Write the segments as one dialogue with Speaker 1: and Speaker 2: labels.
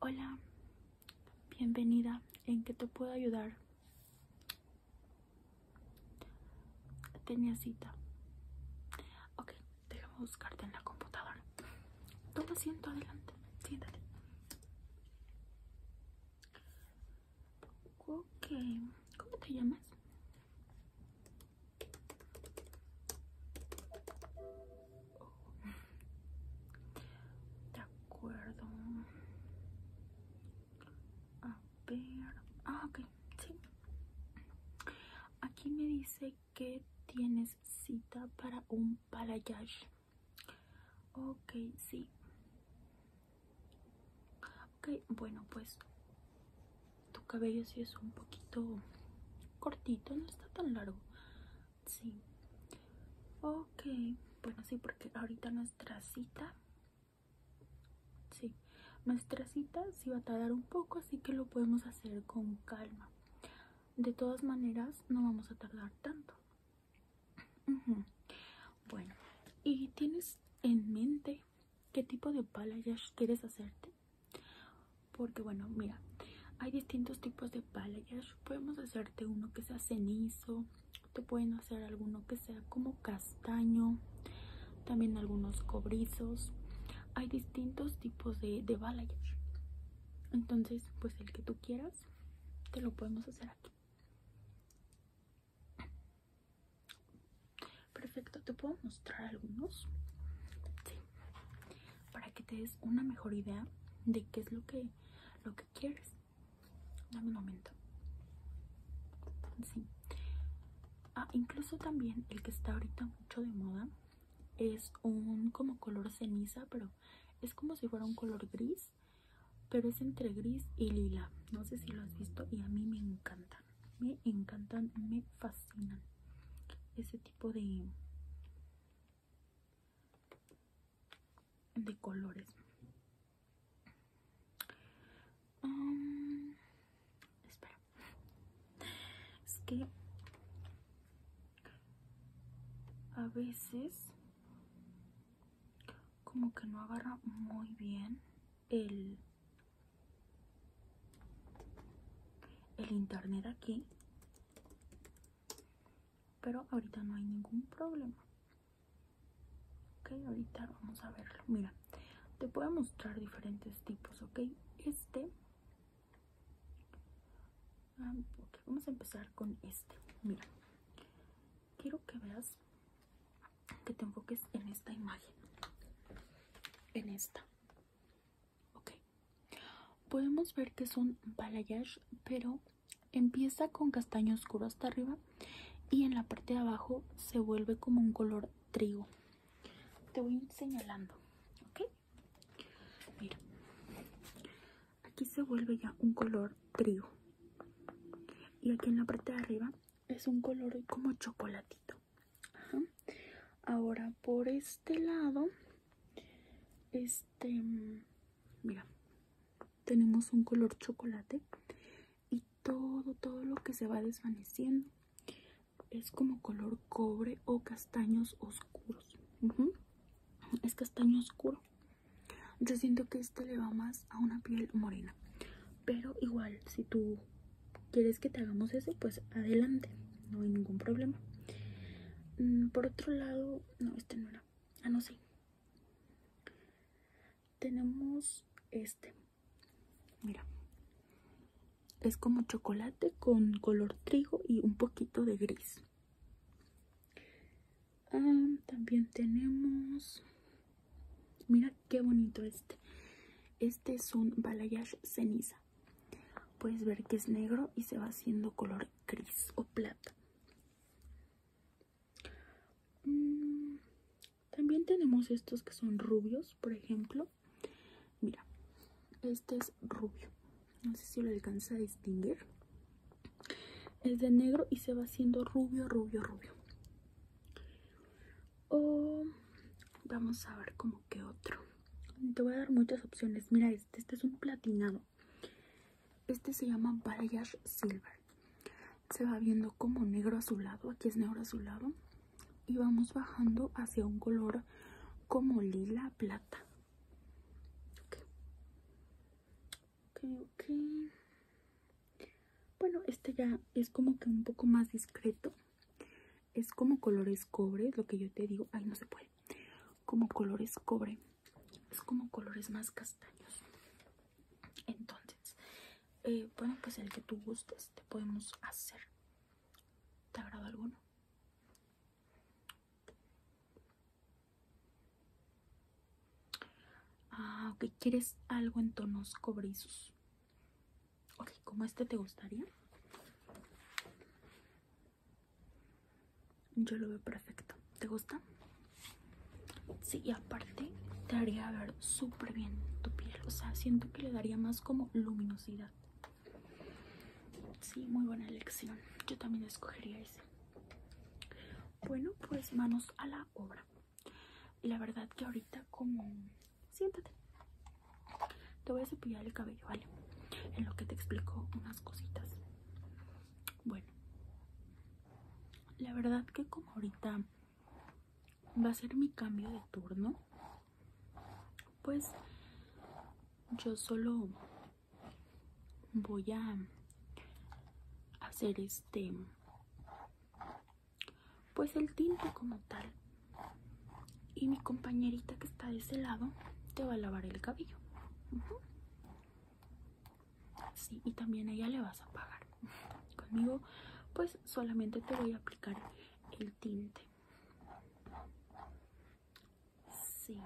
Speaker 1: Hola, bienvenida. ¿En qué te puedo ayudar? Tenía cita. Ok, déjame buscarte en la computadora. Toma asiento, adelante. Siéntate. Ok, ¿cómo te llamas? De acuerdo. A ver. Ok, sí. Aquí me dice que tienes cita para un balayage. Ok, sí. Ok, bueno, pues tu cabello sí es un poquito cortito, no está tan largo. Sí. Ok, bueno, sí, porque ahorita nuestra cita sí va a tardar un poco, así que lo podemos hacer con calma. De todas maneras, no vamos a tardar tanto. Bueno, ¿y tienes en mente qué tipo de balayage quieres hacerte? Porque bueno, mira, hay distintos tipos de balayage. Podemos hacerte uno que sea cenizo, te pueden hacer alguno que sea como castaño, también algunos cobrizos. Hay distintos tipos de balayage. Entonces, pues el que tú quieras, te lo podemos hacer aquí. Perfecto, te puedo mostrar algunos. Sí, para que te des una mejor idea de qué es lo que quieres. Dame un momento. Sí. Incluso también el que está ahorita mucho de moda es un como color ceniza, pero es como si fuera un color gris, pero es entre gris y lila. No sé si lo has visto y a mí me encantan, me fascinan ese tipo de colores. Espera, es que a veces como que no agarra muy bien el internet aquí, pero ahorita no hay ningún problema. Ok, ahorita vamos a verlo. Mira, te puedo mostrar diferentes tipos. Ok, okay, vamos a empezar con este. Mira, quiero que veas, que te enfoques en esta imagen, en esta. Ok, podemos ver que es un balayage, pero empieza con castaño oscuro hasta arriba y en la parte de abajo se vuelve como un color trigo. Te voy a ir señalando. Ok, mira, aquí se vuelve ya un color trigo y aquí en la parte de arriba es un color como chocolatito. Ajá. Ahora por este lado, mira, tenemos un color chocolate y todo lo que se va desvaneciendo es como color cobre o castaños oscuros. Es castaño oscuro. Yo siento que este le va más a una piel morena, pero igual si tú quieres que te hagamos ese, pues adelante, no hay ningún problema. Por otro lado, no, este no era. No sé. Tenemos este. Mira, es como chocolate con color trigo y un poquito de gris. También tenemos, mira qué bonito este. Este es un balayage ceniza. Puedes ver que es negro y se va haciendo color gris o plata. También tenemos estos que son rubios, por ejemplo. Mira, este es rubio. No sé si lo alcanza a distinguir. Es de negro y se va haciendo rubio. Vamos a ver como que otro. Te voy a dar muchas opciones. Mira, este es un platinado. Este se llama balayage silver. Se va viendo como negro azulado. Aquí es negro azulado. Y vamos bajando hacia un color como lila plata. Okay. ok. Bueno, este ya es como que un poco más discreto. Es como colores cobre, lo que yo te digo. Ay, no se puede. Como colores cobre. Es como colores más castaños. Entonces, bueno, pues el que tú gustes te podemos hacer. ¿Te agrada alguno? Ah, ok. ¿Quieres algo en tonos cobrizos? Ok, ¿como este te gustaría? Yo lo veo perfecto. ¿Te gusta? Sí, y aparte te haría ver súper bien tu piel. O sea, siento que le daría más como luminosidad. Sí, muy buena elección. Yo también escogería ese. Bueno, pues manos a la obra. La verdad que ahorita como... Siéntate. Te voy a cepillar el cabello, ¿vale? En lo que te explico unas cositas. Bueno, la verdad que como ahorita va a ser mi cambio de turno, pues yo solo voy a hacer pues el tinte como tal, y mi compañerita que está de ese lado te va a lavar el cabello. Sí, y también a ella le vas a pagar. Conmigo pues solamente te voy a aplicar el tinte. Sí,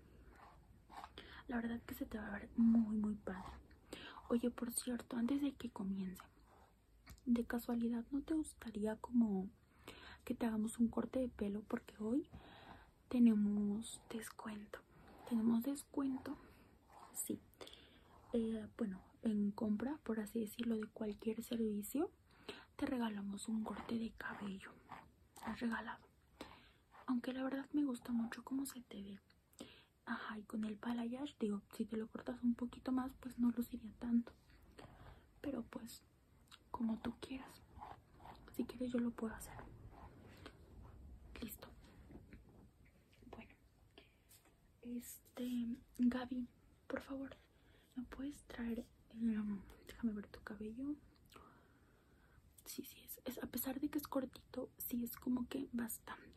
Speaker 1: la verdad que se te va a ver muy padre. Oye, por cierto, antes de que comience, de casualidad ¿no te gustaría como que te hagamos un corte de pelo? Porque hoy tenemos descuento. Tenemos descuento, sí. Bueno, en compra, por así decirlo, de cualquier servicio, te regalamos un corte de cabello. Has regalado. Aunque la verdad me gusta mucho cómo se te ve. Ajá, y con el balayage, digo, si te lo cortas un poquito más, pues no luciría tanto. Pero pues, como tú quieras. Si quieres yo lo puedo hacer. Listo. Bueno, Gaby, por favor, ¿me puedes traer? Déjame ver tu cabello. Sí, a pesar de que es cortito, sí es como que bastante.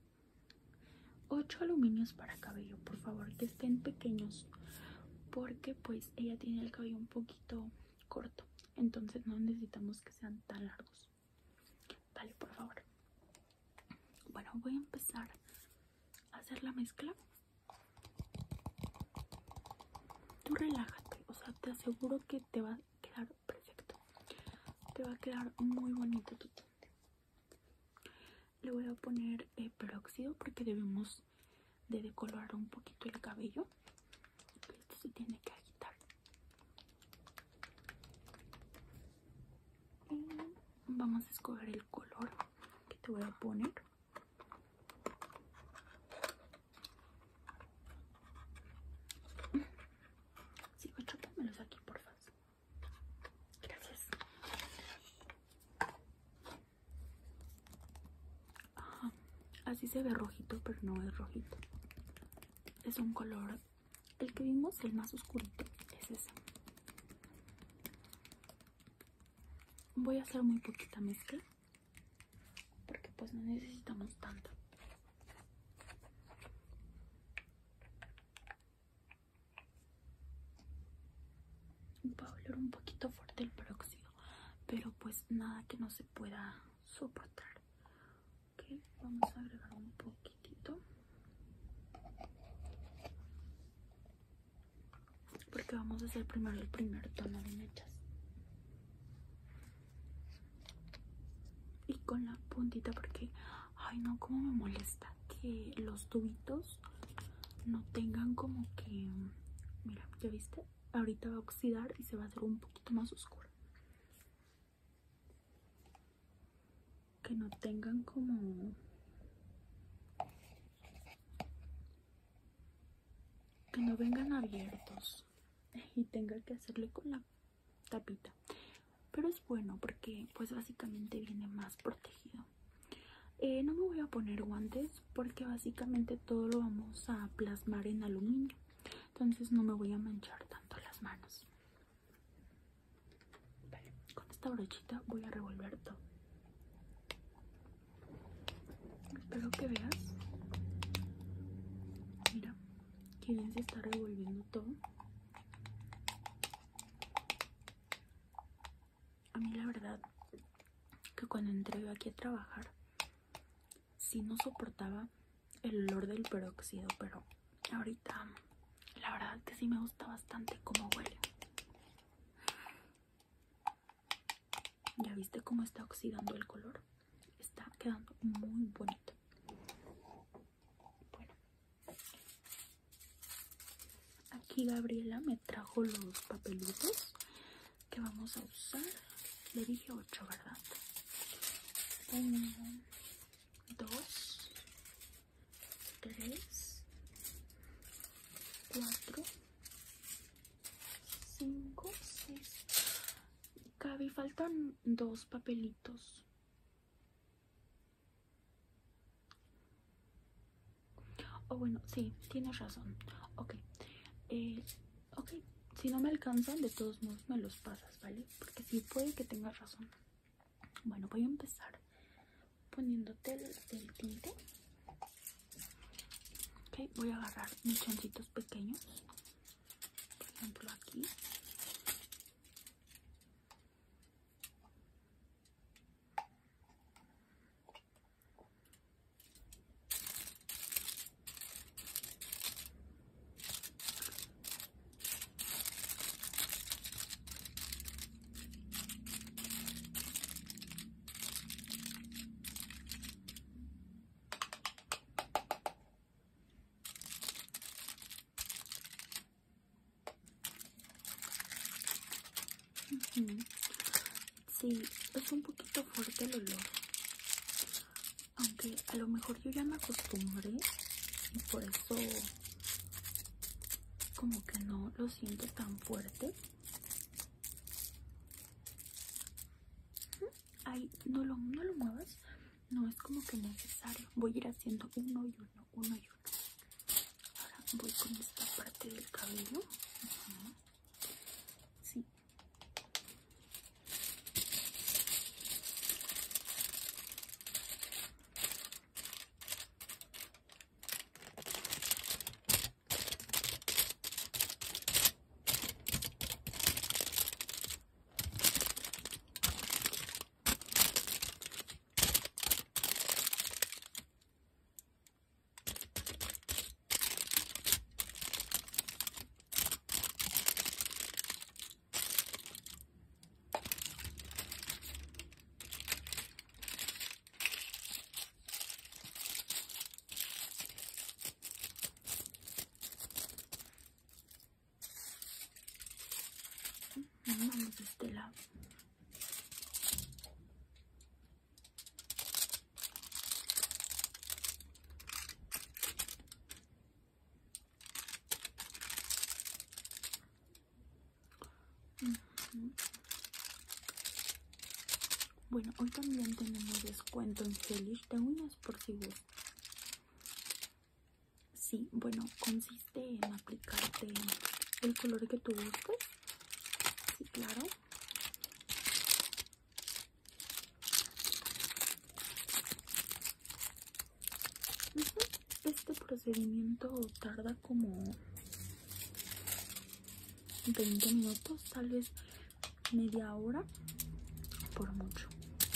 Speaker 1: 8 aluminios para cabello, por favor, que estén pequeños, porque pues ella tiene el cabello un poquito corto, entonces no necesitamos que sean tan largos. Vale, por favor. Bueno, voy a empezar a hacer la mezcla. Tú relájate, o sea, te aseguro que te va a quedar perfecto. Te va a quedar muy bonito tu tinte. Le voy a poner peróxido porque debemos de decolorar un poquito el cabello. Esto se tiene que agitar. Y vamos a escoger el color que te voy a poner. Sigo chupándomelos aquí, por favor. Gracias. Ajá. Así se ve rojito, pero no es rojito. Es un color, el que vimos, el más oscurito, es ese. Voy a hacer muy poquita mezcla porque pues no necesitamos tanto. Va a oler un poquito fuerte el peróxido, pero pues nada que no se pueda soportar. Ok, vamos a agregar un poquitito porque vamos a hacer primero el primer tono de mechas. Y con la puntita porque, ay no, como me molesta que los tubitos no tengan como que, mira, ¿ya viste? Ahorita va a oxidar y se va a hacer un poquito más oscuro. Que no tengan como... que no vengan abiertos y tenga que hacerle con la tapita. Pero es bueno porque pues básicamente viene más protegido. No me voy a poner guantes porque básicamente todo lo vamos a plasmar en aluminio. Entonces no me voy a manchar tanto las manos. esta brochita voy a revolver todo. Espero que veas. Mira, que bien se está revolviendo todo. A mí la verdad que cuando entré aquí a trabajar sí no soportaba el olor del peróxido, pero ahorita la verdad que sí me gusta bastante cómo huele. ¿Ya viste cómo está oxidando el color? Está quedando muy bonito. Bueno, aquí Gabriela me trajo los papelitos que vamos a usar. Le dije 8, ¿verdad? 1, 2, 3, 4, 5, 6. Gaby, faltan 2 papelitos. Oh, bueno, sí, tienes razón. Ok. Ok. Si no me alcanzan, de todos modos me los pasas, ¿vale? Porque sí puede que tengas razón. Bueno, voy a empezar poniéndote el tinte. Ok, voy a agarrar mis chancitos pequeños. Por ejemplo, aquí. Sí, es un poquito fuerte el olor, aunque a lo mejor yo ya me acostumbré y por eso como que no lo siento tan fuerte. Ay, no lo muevas, no es como que necesario. Voy a ir haciendo uno y uno, uno y uno. Ahora voy con esta parte del cabello. Sí. Vamos de este lado. Bueno, hoy también tenemos descuento en Hellish de uñas por si gustas. Sí, bueno, consiste en aplicarte el color que tú gustes. Sí, claro. Este procedimiento tarda como 20 minutos, tal vez media hora, por mucho.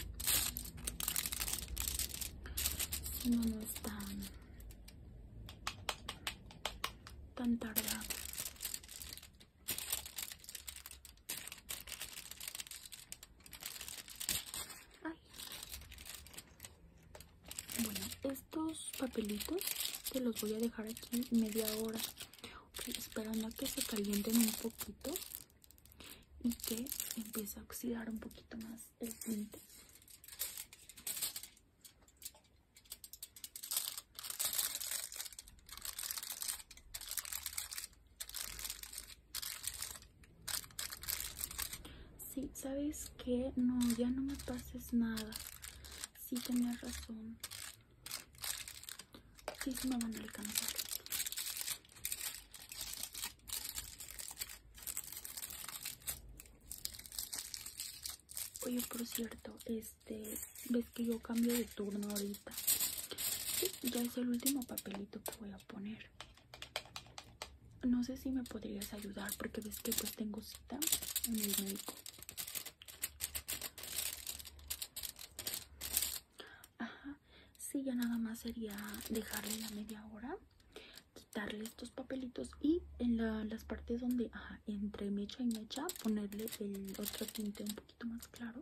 Speaker 1: Si no, no es tan tardado. Ay. Bueno, estos papelitos te los voy a dejar aquí media hora, esperando a que se calienten un poquito y que empiece a oxidar un poquito más el tinte. Sí, ¿sabes qué? No, ya no me pases nada. Sí, tenías razón. Sí, sí me van a alcanzar. Oye, por cierto, ves que yo cambio de turno ahorita. Sí, ya es el último papelito que voy a poner. No sé si me podrías ayudar porque ves que pues tengo cita en el médico. Ajá, sí, ya nada más sería dejarle la media hora, quitarle estos papelitos y en las partes donde, ajá, entre mecha y mecha, ponerle el otro tinte un poquito más claro.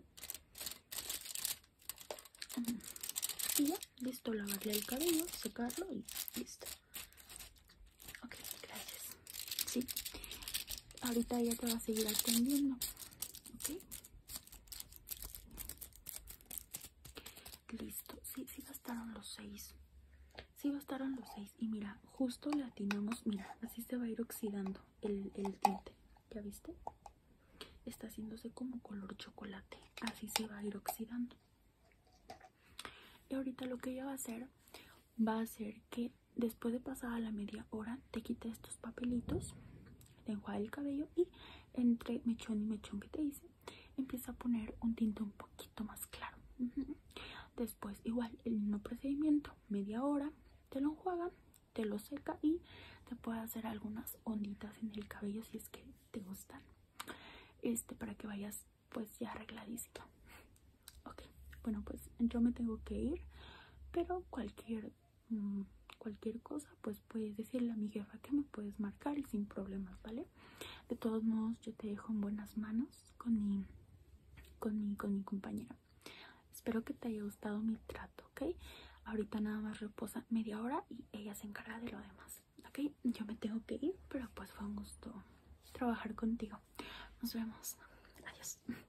Speaker 1: Y ya, listo, lavarle el cabello, secarlo y listo. Ok, gracias. Sí, ahorita ella te va a seguir atendiendo. Ok. Listo, sí bastaron los 6. Sí bastaron los 6. Y mira, justo le atinamos. Mira, así se va a ir oxidando el tinte. ¿Ya viste? Está haciéndose como color chocolate. Así se va a ir oxidando. Y ahorita lo que ella va a hacer que después de pasada la media hora te quite estos papelitos, te enjuague el cabello y entre mechón y mechón que te hice empieza a poner un tinte un poquito más claro. Después igual el mismo procedimiento, media hora, te lo enjuaga, te lo seca y te puede hacer algunas onditas en el cabello si es que te gustan, para que vayas pues ya arregladísima. Ok, bueno, pues yo me tengo que ir, pero cualquier cosa pues puedes decirle a mi jefa que me puedes marcar y sin problemas, ¿vale? De todos modos yo te dejo en buenas manos con mi compañera. Espero que te haya gustado mi trato, ¿ok? Ahorita nada más reposa media hora y ella se encarga de lo demás, ¿ok? Yo me tengo que ir, pero pues fue un gusto trabajar contigo. Nos vemos. Adiós.